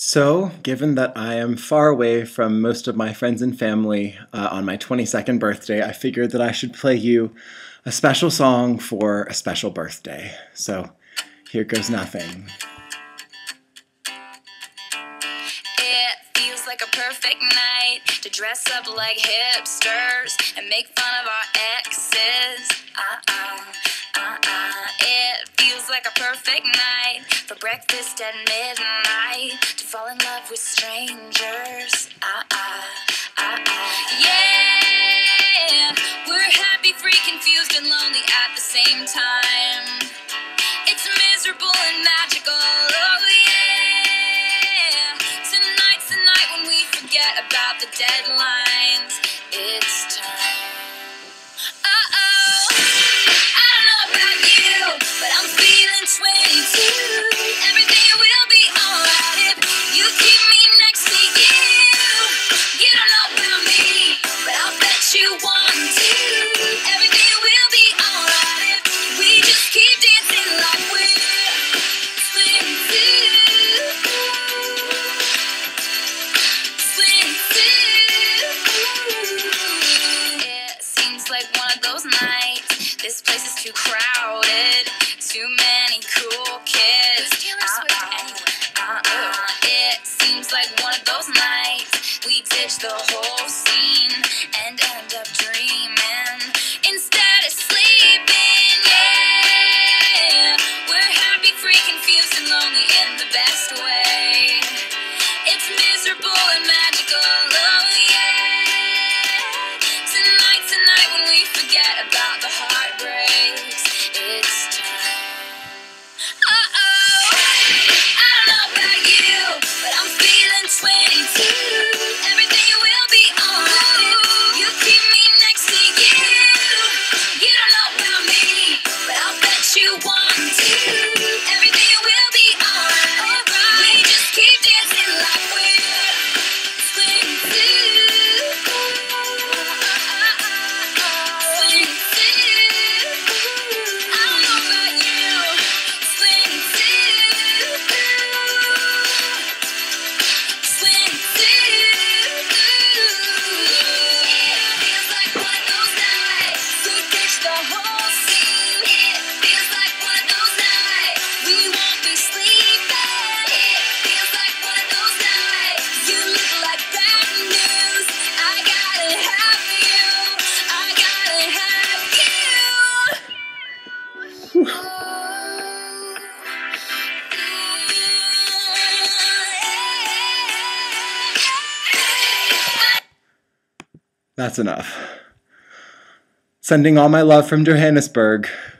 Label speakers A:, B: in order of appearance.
A: So, given that I am far away from most of my friends and family on my 22nd birthday, I figured that I should play you a special song for a special birthday. So, here goes nothing.
B: It feels like a perfect night to dress up like hipsters and make fun of our exes. It feels like a perfect night for breakfast at midnight to fall in love with strangers. Yeah, we're happy, free, confused, and lonely at the same time. It's miserable and magical. Oh yeah. Tonight's the night when we forget about the deadlines. It's time. I don't know about you, but I'm feeling 22. Everything will be alright if you keep me next to you. You don't know about me, but I'll bet you want to. Everything will be alright if we just keep dancing like we're 22. It seems like one of those nights. This place is too crowded, too many cool kids. It seems like one of those nights we ditch the whole scene and end up dreaming instead of sleeping. Yeah, we're happy, free, confused, and lonely in the best way. It's miserable and magical. Oh yeah. Tonight's the night when we forget about the heartbreaks. It's time. I don't know about you, but I'm feeling 22. Everything will be alright if you keep me next to you. You don't know about me, but I'll bet you want to. Everything will be alright. We just keep dancing like we're 22. I don't know about you. 22. It feels like one of those nights we ditch the whole scene. It feels like one of those nights we won't be sleeping. It feels like one of those nights you look like bad news. I gotta have you. I gotta have you.
A: That's enough. Sending all my love from Johannesburg.